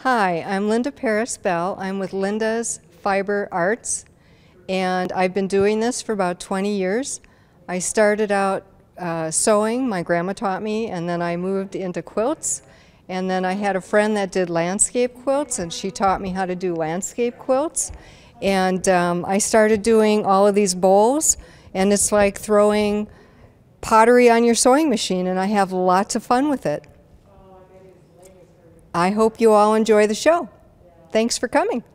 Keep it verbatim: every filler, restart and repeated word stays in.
Hi, I'm Linda Paris Bell. I'm with Linda's Fiber Arts, and I've been doing this for about twenty years. I started out uh, sewing, my grandma taught me, and then I moved into quilts. And then I had a friend that did landscape quilts, and she taught me how to do landscape quilts. And um, I started doing all of these bowls, and it's like throwing pottery on your sewing machine, and I have lots of fun with it. I hope you all enjoy the show. Thanks for coming.